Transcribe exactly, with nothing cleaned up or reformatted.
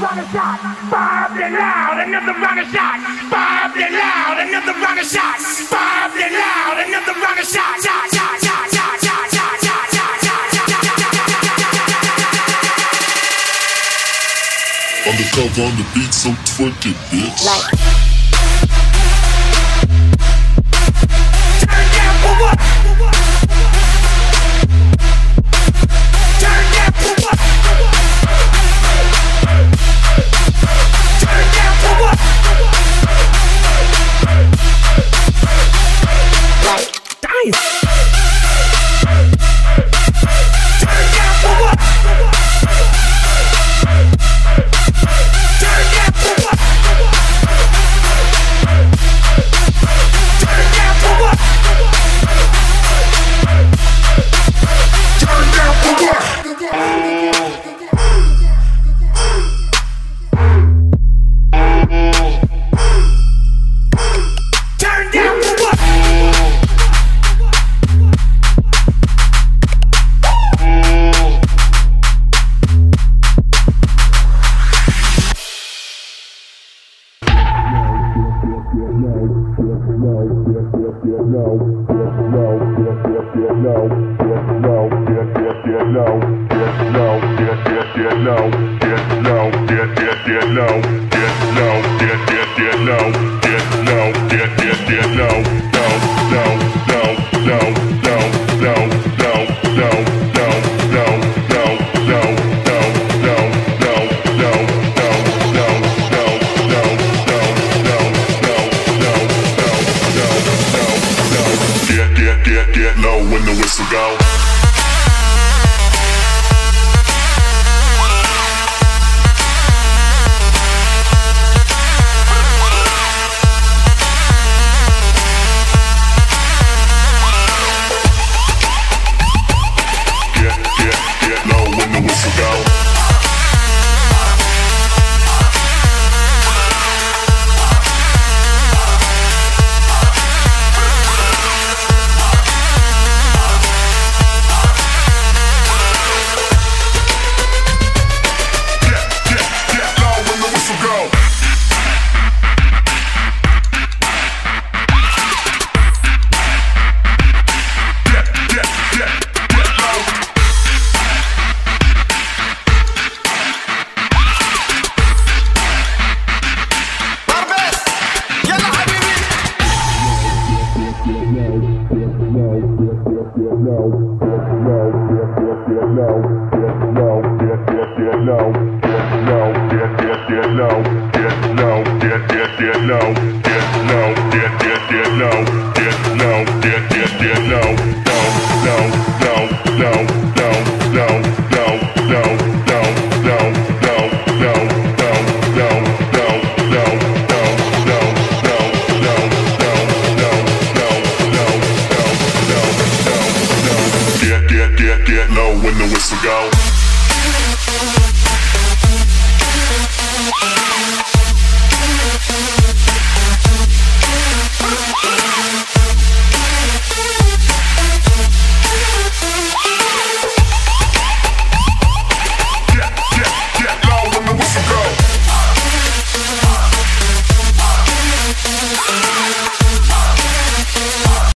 round of shot. Bobbed and loud, another round of shot. Bobbed and loud, another round of shot. Bobbed and loud, another round of shot. Shot, shot, shot, shot, shot, shot, shot, shot, shot. Undercover on the beat, so twerk it, bitch. Like. Turn down for what? Turn down for what? Turn down for what? Like dice. Turn down for what? Turn down for what? Turn down for what? Turn down for what? Turn down for what? Get low when the whistle go. Get, get, get low when the whistle go. No, get, get, get low, get low, get, get, get low.